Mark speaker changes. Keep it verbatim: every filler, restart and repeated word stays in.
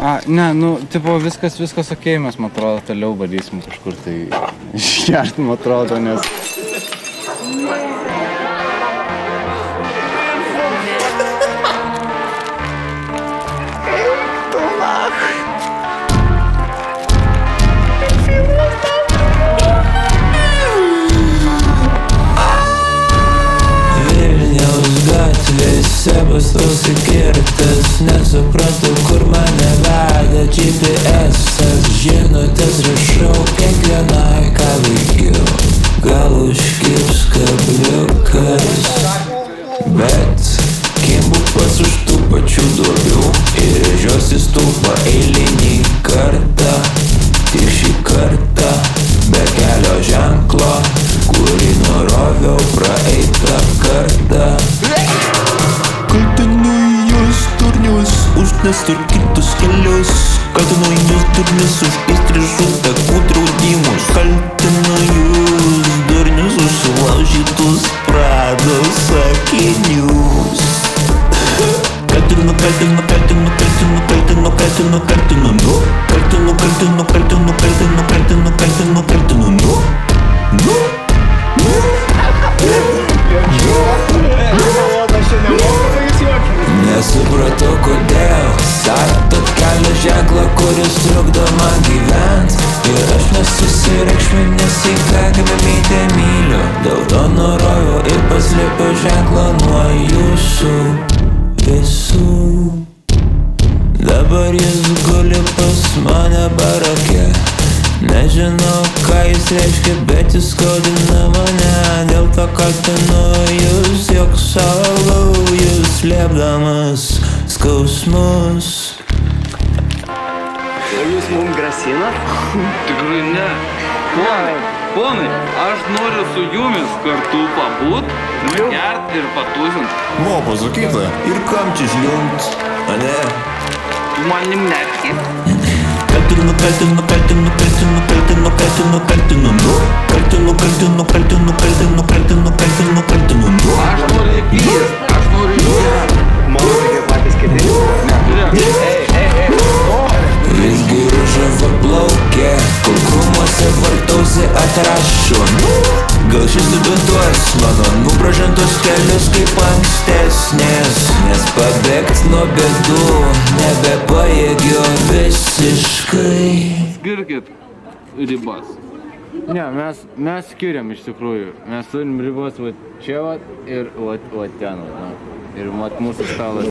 Speaker 1: A, ne, nu, tipo, viskas, viskas okei, mes, man atrodo, toliau badysim kažkur tai išgerti, man atrodo, nes...
Speaker 2: Sebastos įkirtas, nesuprantu, kur mane veda G P S-as, žinutės rašau kiekvienai, ką veikiu. Gal užkibs kabliukas, bet kimbu pats už tų pačių duobių ir rėžiuos į stulpą eilinį kartą. Tik šį kartą be kelio ženklo, kurį nuroviau praeitą kartą. Kaltinu jūs durnius už nesutvarkytus kelius, kaltinu jūs durnius už įstrižų takų draudimus, kaltinu jūs durnius už sulaužytus prados sakinius. Kaltinu, kaltinu, kaltinu, kaltinu, kaltinu, kaltinu, kaltinu, nu, kaltinu, kaltinu, kaltinu, kaltinu, kaltinu, kaltinu, kaltinu, nu, nu, nu. Nesupratau, kodėl statot kelio ženklą, kuris trukdo man gyvent. Ir aš nesusireikšminęs į ką kaip mytę myliu. Dėl to nuroviau ir paslėpiau ženklą nuo jūsų visų. Dabar jis guli pas mane barake. Nežinau, ką jis reiškia, bet jis skaudina mane. Dėl to kaltinu jūs, jog salau jūs slėpdamas skausmus.
Speaker 3: Jūs mums grasinat?
Speaker 4: Tikrai ne. Ponai, ponai, aš noriu su jumis kartu pabūt, gert ir patuzint.
Speaker 2: Buvo pasakyta, ir kam čia žliumt, ane?
Speaker 4: Tu manim netki?
Speaker 2: Kaltinu, kaltinu, kaltinu, kaltinu, kaltinu, kaltinu, kaltinu, nu, kaltinu, kaltinu, kaltinu, kaltinu, kaltinu, kaltinu, kaltinu, nu.
Speaker 4: Aš noriu įpyst, aš noriu įpyst.
Speaker 3: Mano tokie patys kiti.
Speaker 2: Visgi ružava plaukė, kol krūmuose vartausi atrašo. Gal šis duduos mano nubražantos kelius kaip ankstesnės, nes pabėgt nuo bėdų nebepajėgiu visiškai.
Speaker 4: Skirkit ribas.
Speaker 1: Ne, mes, mes skiriam iš tikrųjų. Mes turim ribos va čia va ir va, va ten va. Ir mat mūsų stalas.